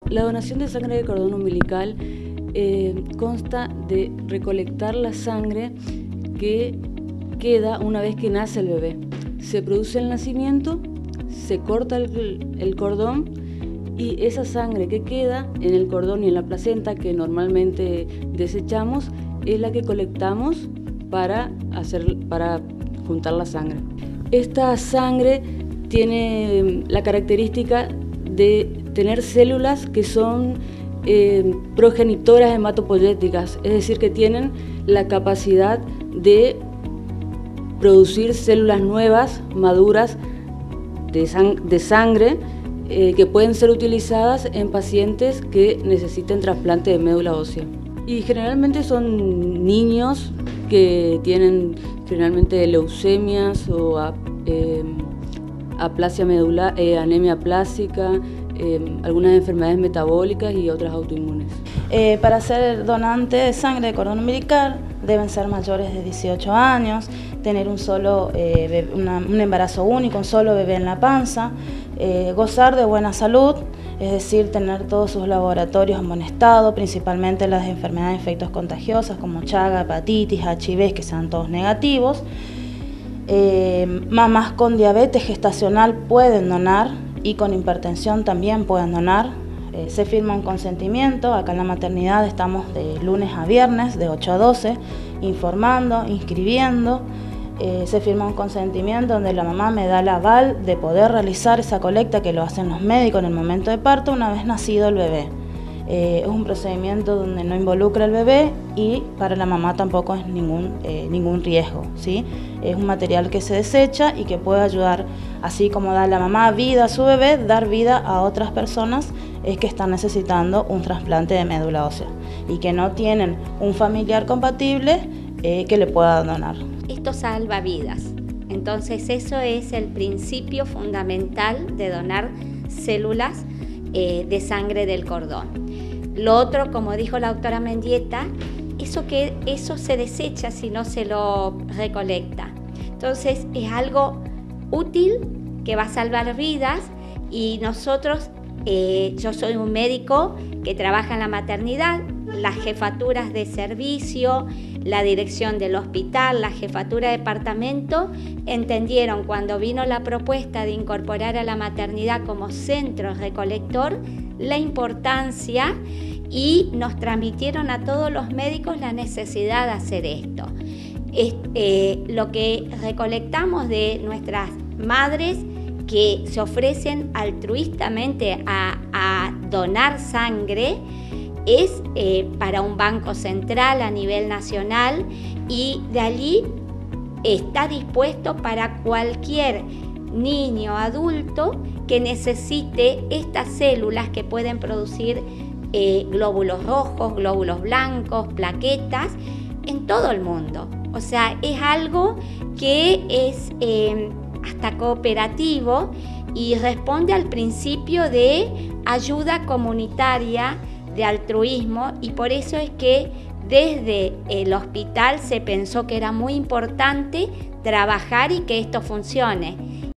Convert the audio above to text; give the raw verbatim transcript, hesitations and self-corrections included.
La donación de sangre de cordón umbilical eh, consta de recolectar la sangre que queda una vez que nace el bebé. Se produce el nacimiento, se corta el, el cordón y esa sangre que queda en el cordón y en la placenta, que normalmente desechamos, es la que colectamos para, hacer, para juntar la sangre. Esta sangre tiene la característica de tener células que son eh, progenitoras hematopoyéticas, es decir, que tienen la capacidad de producir células nuevas, maduras, de, sang de sangre, eh, que pueden ser utilizadas en pacientes que necesiten trasplante de médula ósea. Y generalmente son niños que tienen generalmente leucemias o a, eh, aplasia medular, eh, anemia aplásica, eh, algunas enfermedades metabólicas y otras autoinmunes. Eh, para ser donante de sangre de cordón umbilical deben ser mayores de dieciocho años, tener un, solo, eh, bebé, una, un embarazo único, un solo bebé en la panza, eh, gozar de buena salud, es decir, tener todos sus laboratorios en buen estado, principalmente las enfermedades de efectos contagiosas como Chaga, hepatitis, H I V, que sean todos negativos. Eh, mamás con diabetes gestacional pueden donar y con hipertensión también pueden donar. Eh, se firma un consentimiento. Acá en la maternidad estamos de lunes a viernes de ocho a doce informando, inscribiendo. Eh, se firma un consentimiento donde la mamá me da el aval de poder realizar esa colecta que lo hacen los médicos en el momento de parto una vez nacido el bebé. Eh, es un procedimiento donde no involucra al bebé y para la mamá tampoco es ningún, eh, ningún riesgo, ¿sí? Es un material que se desecha y que puede ayudar, así como da la mamá vida a su bebé, dar vida a otras personas eh, que están necesitando un trasplante de médula ósea y que no tienen un familiar compatible eh, que le pueda donar. Esto salva vidas, entonces eso es el principio fundamental de donar células eh, de sangre del cordón. Lo otro, como dijo la doctora Mendieta, eso, que, eso se desecha si no se lo recolecta. Entonces es algo útil que va a salvar vidas y nosotros, eh, yo soy un médico que trabaja en la maternidad, las jefaturas de servicio, la dirección del hospital, la jefatura de departamento, entendieron cuando vino la propuesta de incorporar a la maternidad como centro recolector la importancia y nos transmitieron a todos los médicos la necesidad de hacer esto. Es, eh, lo que recolectamos de nuestras madres que se ofrecen altruistamente a, a donar sangre es eh, para un banco central a nivel nacional y de allí está dispuesto para cualquier niño adulto que necesite estas células que pueden producir eh, glóbulos rojos, glóbulos blancos, plaquetas en todo el mundo. O sea, es algo que es eh, hasta cooperativo y responde al principio de ayuda comunitaria, de altruismo, y por eso es que desde el hospital se pensó que era muy importante trabajar y que esto funcione.